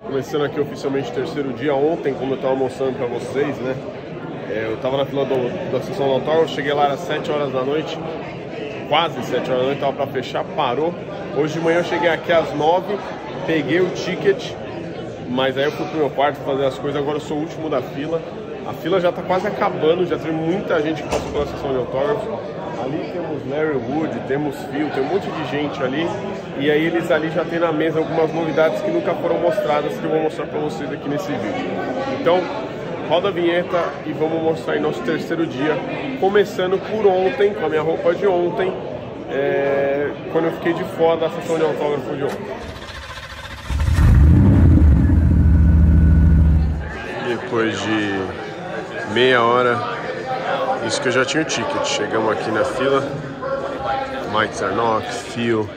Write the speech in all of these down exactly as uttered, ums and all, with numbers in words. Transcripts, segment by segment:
Começando aqui oficialmente o terceiro dia. Ontem, como eu estava mostrando para vocês, né? É, eu estava na fila do, da sessão do autógrafo, cheguei lá às sete horas da noite, quase sete horas da noite, estava para fechar, parou. Hoje de manhã eu cheguei aqui às nove, peguei o ticket, mas aí eu fui pro meu quarto fazer as coisas. Agora eu sou o último da fila. A fila já está quase acabando, já tem muita gente que passou pela sessão de autógrafo. Ali temos Larry Wood, temos Phil, tem um monte de gente ali. E aí eles ali já tem na mesa algumas novidades que nunca foram mostradas, que eu vou mostrar para vocês aqui nesse vídeo. Então, roda a vinheta e vamos mostrar aí nosso terceiro dia. Começando por ontem, com a minha roupa de ontem, é, quando eu fiquei de fora da sessão de autógrafo de ontem. Depois de meia hora, isso que eu já tinha o ticket. Chegamos aqui na fila. Mike Zarnock, Phil.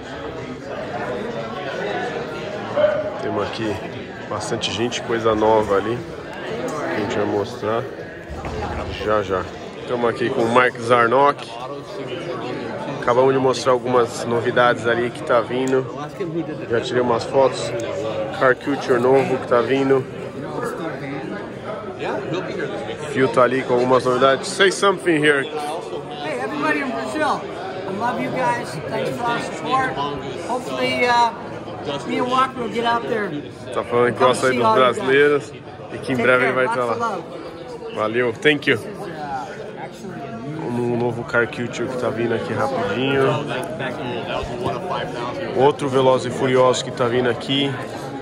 Temos aqui bastante gente, coisa nova ali que a gente vai mostrar já já. Estamos aqui com o Mike Zarnock. Acabamos de mostrar algumas novidades ali que tá vindo. Já tirei umas fotos. Car Culture novo que tá vindo. Phil tá ali com algumas novidades. Say something here. Hey, everybody in Brazil. I love you guys. Thanks for all the support. Hopefully, uh, me and Walker will get out there. Tá falando que gosta aí dos brasileiros e que em breve ele vai estar lá. Valeu, thank you. Um novo Car Culture que tá vindo aqui rapidinho. Outro Velozes e Furiosos que tá vindo aqui.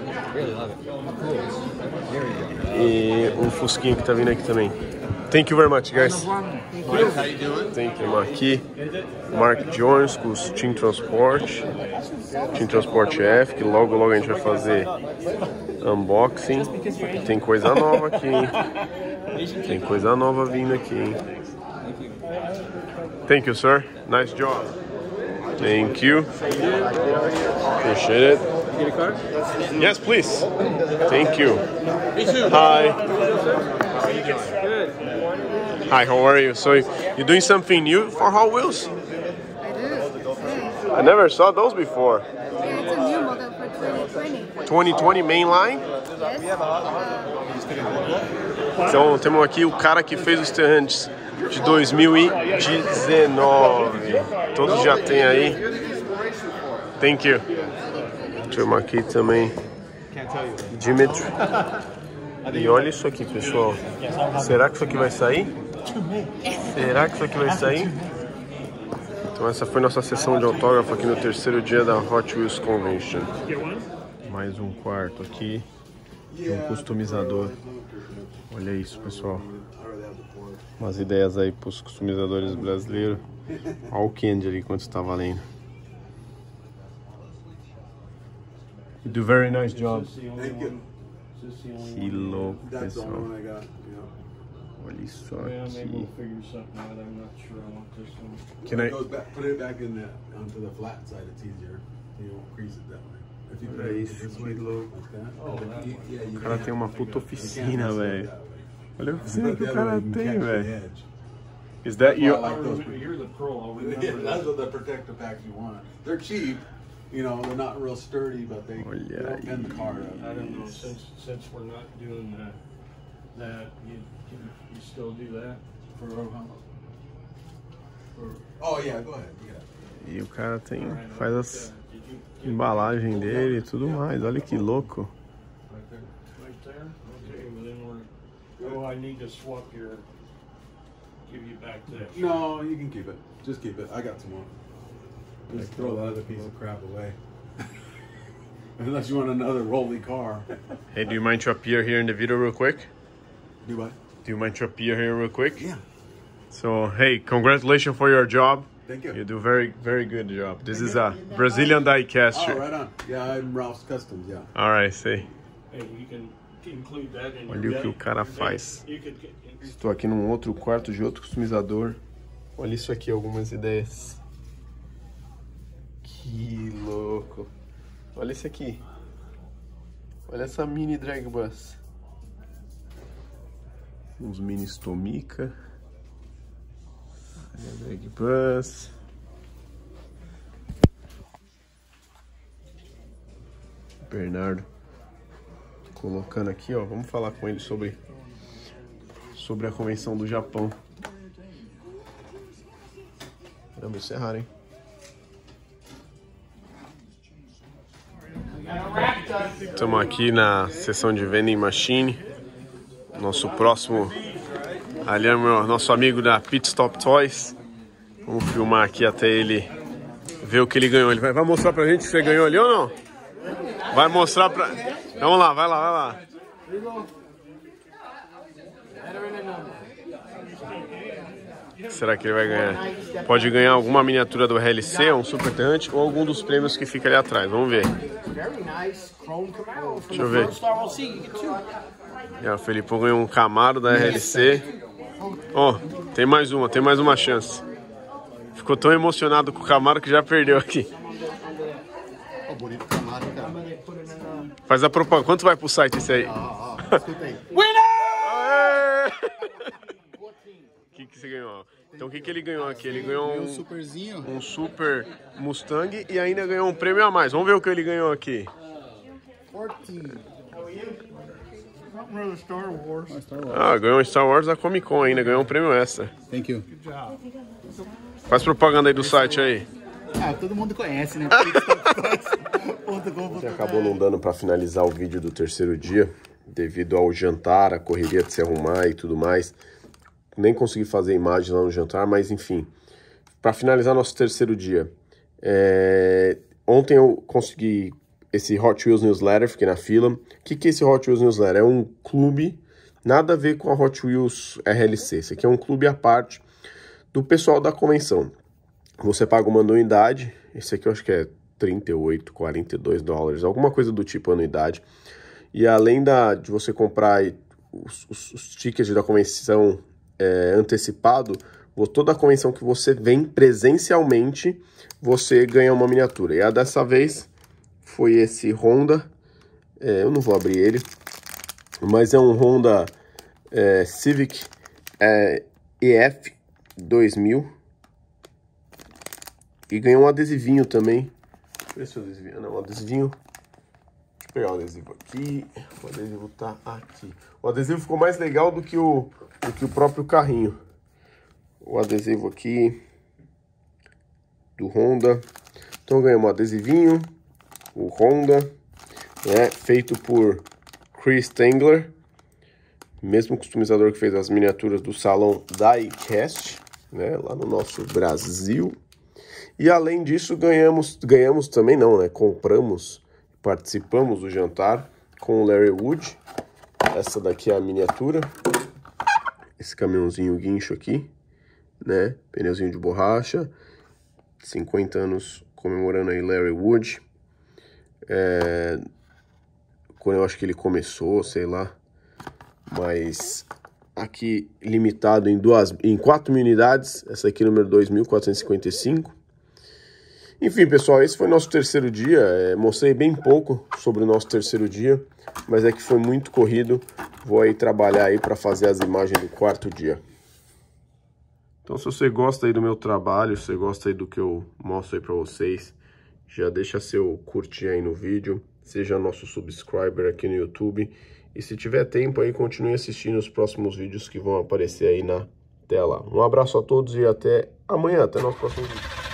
E um Fusquinha que tá vindo aqui também. Thank you very much, guys. Thank you, aqui. Mark Jones com os Team Transport. Team Transport F, que logo logo a gente vai fazer unboxing. Tem coisa nova aqui, hein? Tem coisa nova vindo aqui, hein? Thank you, sir. Nice job. Thank you. Appreciate it. Get a card? Yes, please. Thank you. Me too. Hi. How you doing? Good. Hi, how are you? So you're doing something new for Hot Wheels? I do. I never saw those before. Yeah, it's a new model for twenty twenty. twenty twenty mainline? Yes. Então temos aqui o cara que fez os Stellantis de dois mil e dezenove. Todos já tem aí. Thank you. Temos aqui também Dimitri. E olha isso aqui, pessoal. Será que isso aqui vai sair? Será que isso aqui vai sair? Então essa foi nossa sessão de autógrafo aqui no terceiro dia da Hot Wheels Convention. Mais um quarto aqui de um customizador. Olha isso, pessoal. Umas ideias aí para os customizadores brasileiros. Olha o Candy ali quanto está valendo. You do very nice job. Que louco, pessoal. Olha isso aqui. Can I... Put it back in the onto the flat side. It's easier. You don't crease it that way. If you Olha isso, que louco. O O cara tem uma puta oficina, velho. Olha a oficina que o cara tem, velho. Is that your... You're the pro. I'll remember that. That's what the protective packs you want. They're cheap. You know, they're not real sturdy, but they Olha bend the car up. I don't know, since since we're not doing that, that you you, you still do that? For, for, oh yeah, go ahead. Yeah. E o cara tem, faz as embalagens dele e tudo mais. Olha que louco. Right there. Right there? Okay, well then we're, oh, I need to swap your, give you back that. No, you can keep it. Just keep it. I got some more. Just throw the other piece of crap away. Unless you want another rolly car. Hey, do you mind to appear here in the video real quick? Do what? Do you mind to appear here real quick? Yeah. So, hey, congratulations for your job. Thank you. You do very, very good job. This is a Brazilian die-caster. Oh, right on. Yeah, I'm Ralph's Customs, yeah. All right, say. Hey, you can include that in Olha your o que o cara faz. You could get- Estou aqui num outro quarto de outro customizador. Olha isso aqui, algumas ideias. Que louco. Olha isso aqui. Olha essa mini drag bus. Uns mini Stomica. Olha a drag bus. Bernardo Colocando aqui, ó, vamos falar com ele sobre, sobre a convenção do Japão. Caramba, isso é raro, hein? Estamos aqui na sessão de vending machine. Nosso próximo, ali é o meu, nosso amigo da Pit Stop Toys. Vamos filmar aqui até ele ver o que ele ganhou. Ele vai, vai mostrar pra gente se você ganhou ali ou não? Vai mostrar pra... Vamos lá, vai lá, vai lá. Será que ele vai ganhar? Pode ganhar alguma miniatura do R L C, um Super Terrante, ou algum dos prêmios que fica ali atrás. Vamos ver. Deixa eu ver. É, o Felipão ganhou um Camaro da R L C. Ó, oh, tem mais uma, tem mais uma chance. Ficou tão emocionado com o Camaro que já perdeu aqui. Faz a propaganda. Quanto vai pro site esse aí? Winner! O que, que você ganhou? Então o que, que ele ganhou aqui? Ele ganhou um, um Super Mustang e ainda ganhou um prêmio a mais. Vamos ver o que ele ganhou aqui. Ah, ganhou um Star Wars da Comic Con ainda, ganhou um prêmio extra. Thank you. Faz propaganda aí do site aí. Ah, todo mundo conhece, né? Acabou não dando para finalizar o vídeo do terceiro dia, devido ao jantar, a correria de se arrumar e tudo mais. Nem consegui fazer imagem lá no jantar, mas enfim. Para finalizar nosso terceiro dia, é... ontem eu consegui esse Hot Wheels Newsletter, fiquei na fila. O que, que é esse Hot Wheels Newsletter? É um clube, nada a ver com a Hot Wheels R L C. Esse aqui é um clube à parte do pessoal da convenção. Você paga uma anuidade, esse aqui eu acho que é trinta e oito, quarenta e dois dólares, alguma coisa do tipo anuidade. E além da, de você comprar os, os, os tickets da convenção é, antecipado, toda a convenção que você vem presencialmente, você ganha uma miniatura. E a dessa vez foi esse Honda, é, eu não vou abrir ele, mas é um Honda é, Civic é, E F dois mil. E ganhou um adesivinho também. Deixa eu ver se o adesivinho... Não, um adesivinho... Deixa eu pegar o adesivo aqui. O adesivo tá aqui. O adesivo ficou mais legal do que o, do que o próprio carrinho. O adesivo aqui do Honda. Então ganhamos um adesivinho. O Honda. Né, feito por Chris Tangler. Mesmo customizador que fez as miniaturas do salão Diecast. Né, lá no nosso Brasil. E além disso, ganhamos, ganhamos também não, né? Compramos, participamos do jantar com o Larry Wood. Essa daqui é a miniatura. Esse caminhãozinho guincho aqui, né? Pneuzinho de borracha. cinquenta anos comemorando aí Larry Wood. É, quando eu acho que ele começou, sei lá. Mas aqui limitado em, duas, em quatro mil unidades. Essa aqui número dois mil quatrocentos e cinquenta e cinco. Enfim, pessoal, esse foi nosso terceiro dia. É, mostrei bem pouco sobre o nosso terceiro dia, mas é que foi muito corrido. Vou aí trabalhar aí para fazer as imagens do quarto dia. Então, se você gosta aí do meu trabalho, se você gosta aí do que eu mostro aí para vocês, já deixa seu curtir aí no vídeo, seja nosso subscriber aqui no YouTube. E se tiver tempo aí, continue assistindo os próximos vídeos que vão aparecer aí na tela. Um abraço a todos e até amanhã, até nosso próximo vídeo.